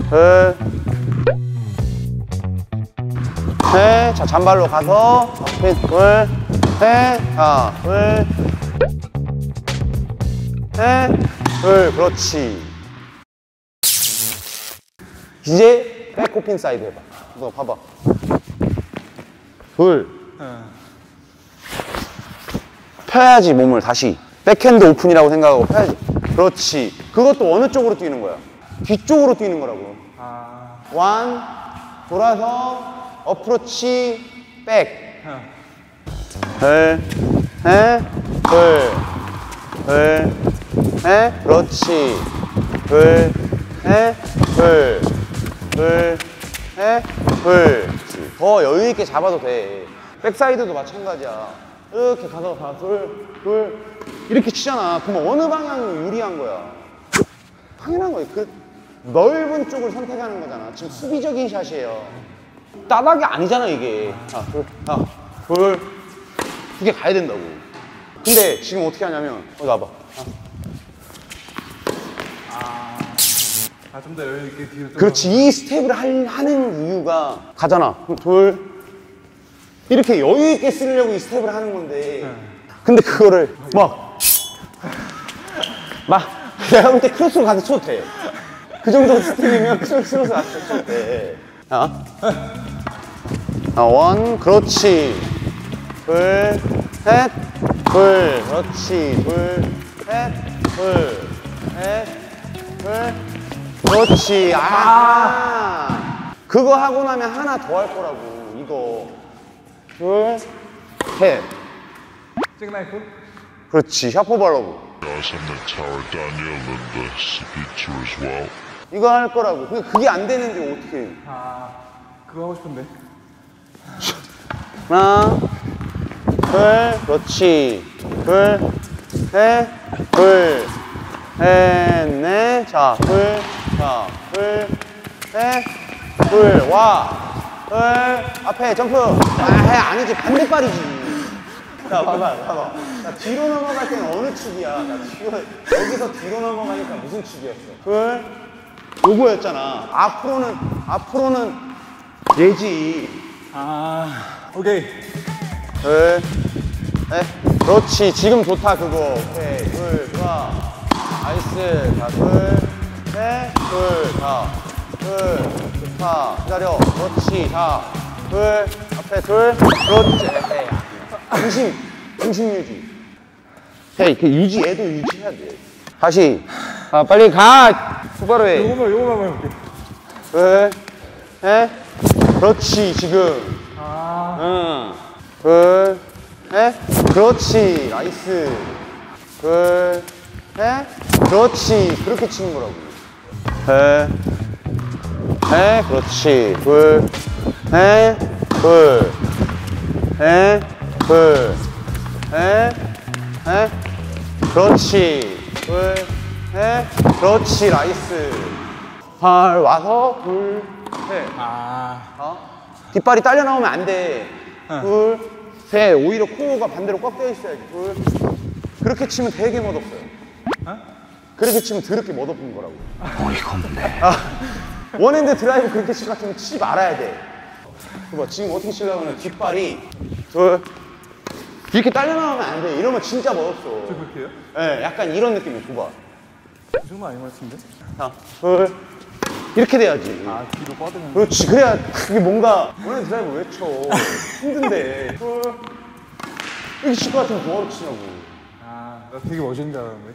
둘, 셋. 자, 잔발로 가서 스핀. 둘, 셋. 자, 둘, 셋. 둘, 그렇지. 이제 백코핀 사이드 해봐. 너 봐봐. 둘. 펴야지, 몸을 다시. 백핸드 오픈이라고 생각하고 펴야지. 그렇지. 그것도 어느 쪽으로 뛰는 거야? 뒤쪽으로 뛰는 거라고. 원, 돌아서, 어프로치, 백. 둘, 셋, 둘, 둘, 셋, 그렇지. 둘, 셋, 둘, 둘, 셋, 둘. 더 여유있게 잡아도 돼. 백사이드도 마찬가지야. 이렇게 가서 다 둘, 둘. 이렇게 치잖아. 그럼 어느 방향이 유리한 거야? 당연한 거야. 그 넓은 쪽을 선택하는 거잖아. 지금 수비적인 샷이에요. 따닥이 아니잖아, 이게. 자, 둘, 자, 둘. 두 개 가야 된다고. 근데 지금 어떻게 하냐면, 와봐. 좀 더 여유 있게 뒤로. 그렇지. 이 스텝을 하는 이유가 가잖아. 그럼 둘. 이렇게 여유 있게 쓰려고 이 스텝을 하는 건데. 근데 그거를 내가 볼 때 크로스로 가서 쳐도 돼. 그 정도 스텝이면 크로스로 가서 쳐도 돼. 자, 원, 그렇지. 둘, 셋, 둘, 그렇지. 둘, 셋, 둘, 셋, 둘, 그렇지. 그거 하고 나면 하나 더 할 거라고. 이거. 둘, 셋. 잭나이프? 그렇지. 샤퍼발라고. 이거 할 거라고. 근데 그게 안 되는데 어떻게? 그거 하고 싶은데. 하나, 둘, 그렇지. 둘, 셋, 둘, 셋, 넷. 자, 둘, 자, 둘, 셋, 둘, 와. 둘, 앞에 점프. 아니지. 반대발이지. 자, 봐봐. 자, 뒤로 넘어갈 때는 어느 축이야? 여기서 뒤로 넘어가니까 무슨 축이었어? 둘, 요거였잖아. 앞으로는 얘지. 오케이. 둘, 넷. 그렇지. 지금 좋다, 그거. 오케이. 둘, 좋아. 나이스. 자, 둘, 셋, 둘. 자, 둘. 좋다. 기다려. 그렇지. 자, 둘. 앞에 둘. 그렇지. 중심 유지. 헤이, 그 얘도 유지해야 돼. 다시. 빨리 가. 똑바로 해. 요거만 해볼게. 둘, 셋. 그렇지, 지금. 응. 둘, 셋. 그렇지. 나이스. 둘, 셋. 그렇지. 그렇게 치는 거라고. 셋. 셋. 그렇지. 둘, 셋. 둘. 셋. 둘. 셋. 셋. 그렇지. 둘. 셋. 그렇지. 나이스. 발 와서 둘. 셋. 뒷발이 딸려 나오면 안 돼. 둘, 셋. 오히려 코어가 반대로 꽉 되어 있어야지. 둘. 그렇게 치면 되게 멋없어요. 그렇게 치면 더럽게 멋없는 거라고. 어이가 없네. 원핸드 드라이브 그렇게 칠 같으면 치지 말아야 돼. 봐봐, 지금 어떻게 치려고 하면 뒷발이 둘. 이렇게 딸려 나오면 안 돼. 이러면 진짜 멋없어. 저 그렇게요? 네, 약간 이런 느낌이 줘봐. 그 정도 아닌 것 같은데? 자, 둘. 이렇게 돼야지. 뒤로 뻗으면. 그렇지. 그래야 그게 뭔가 원핸드 드라이브 왜 쳐? 힘든데. 둘. 이렇게 칠 것 같으면 뭐하러 치냐고. 나 되게 멋있는 줄 알았는데.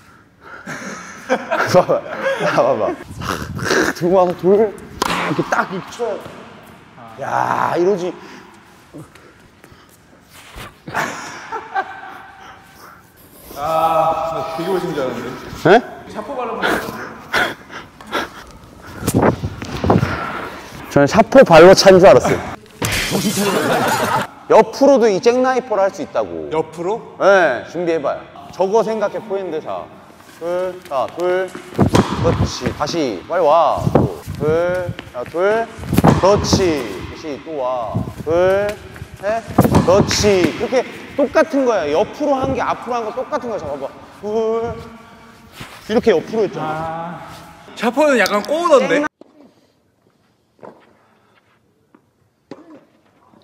봐봐. 들고 와서 둘. 이렇게 딱 이렇게 쳐야. 야, 이러지. 나 되게 멋있는 줄 알았는데. 네? 샤프 발라본 것 같은데. 저는 샤포 발로 찬 줄 알았어요. 옆으로도 이 잭나이퍼를 할 수 있다고. 옆으로? 네, 준비해봐요. 저거 생각해, 포핸드. 자, 둘, 자, 둘. 그렇지. 다시, 빨리 와. 또. 둘, 자, 둘. 그렇지. 다시 또 와. 둘, 셋. 그렇지. 그렇게 똑같은 거야. 옆으로 한 게 앞으로 한 거 똑같은 거야. 잠깐만. 둘. 이렇게 옆으로 했잖아. 샤프는 약간 꼬우던데?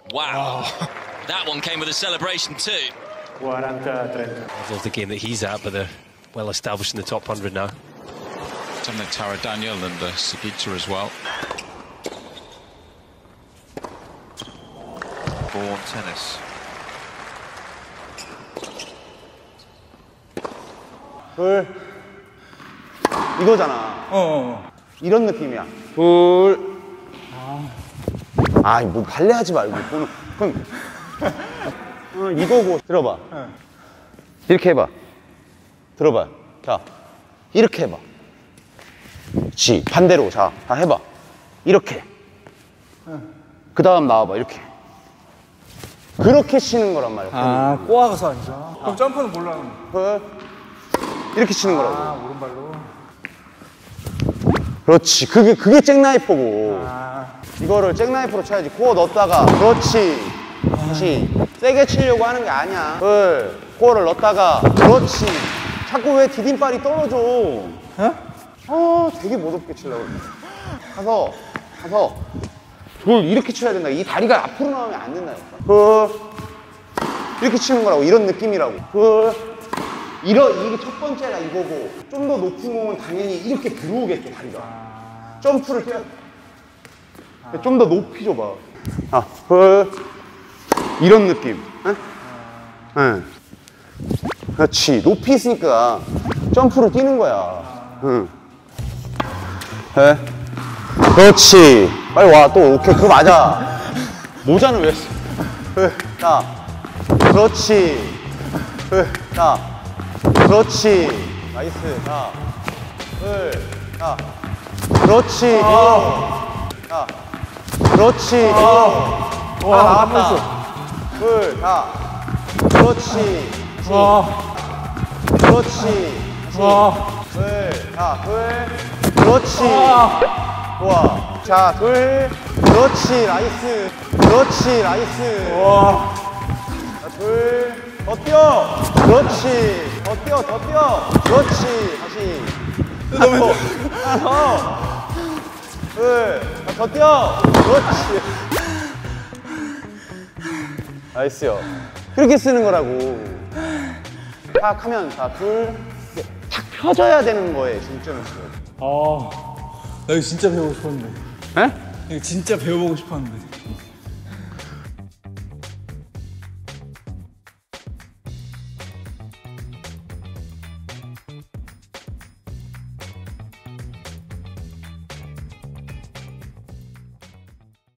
Wow, that one came with a celebration too. 40-30. Of the game that he's at, but they're well established in the top 100 now. Dominic Tara-Daniel and Sugita as well. Born tennis. 불. 이거잖아. 어. 이런 느낌이야. 불. 아, 뭐 발레하지 말고. 그럼. 이거고. 들어봐. 이렇게 해봐. 들어봐. 자, 이렇게 해봐. 그렇지. 반대로. 자, 다 해봐. 이렇게. 그 다음 나와봐. 이렇게. 그렇게 치는 거란 말이야. 아, 꼬아서 앉아. 그럼 점프는 뭘로 하는 거야? 이렇게 치는 거라고. 아, 오른발로. 그렇지. 그게 잭나이프고. 이거를 잭나이프로 쳐야지. 코어 넣었다가. 그렇지. 다시. 세게 치려고 하는 게 아니야. 코어를 넣었다가. 그렇지. 자꾸 왜 디딤발이 떨어져? 되게 못 없게 치려고 그래. 가서. 돌 이렇게 쳐야 된다. 이 다리가 앞으로 나오면 안 된다니까. 이렇게 치는 거라고. 이런 느낌이라고. 이게 첫 번째가 이거고, 좀 더 높은 공은 당연히 이렇게 들어오겠죠, 다리가. 점프를 뛰어. 좀 더 높이 줘봐. 이런 느낌. 응? 그렇지. 높이 있으니까 점프를 뛰는 거야. 응. 그렇지. 빨리 와. 또 오케이. 그거 맞아. 모자는 왜 써? 자. 그렇지. 자. 그렇지. 나이스. 자. 자. 그렇지. 자. 그렇지. 와, 나왔다. 자. 그렇지. 그렇지. 다시. 자, 그렇지. 좋아. 자, 그렇지. 나이스. 그렇지. 나이스. 자, 더 뛰어. 그렇지. 더 뛰어. 그렇지. 다시. 하나 더. 자, 더 뛰어. 그렇지. 나이스요. 그렇게 쓰는 거라고. 탁 하면 다 탁 펴져야 되는 거에 중점을 둬요. 나 이거 진짜 배우고 싶었는데. 에? 이거 진짜 배워보고 싶었는데.